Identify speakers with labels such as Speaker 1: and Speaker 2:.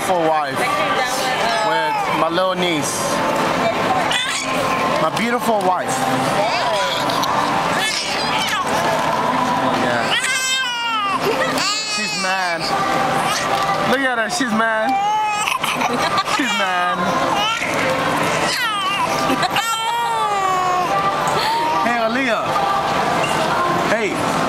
Speaker 1: beautiful wife with my little niece. My beautiful wife. Yeah. She's mad. Look at her, she's mad. She's mad. Hey, Aliyah. Hey.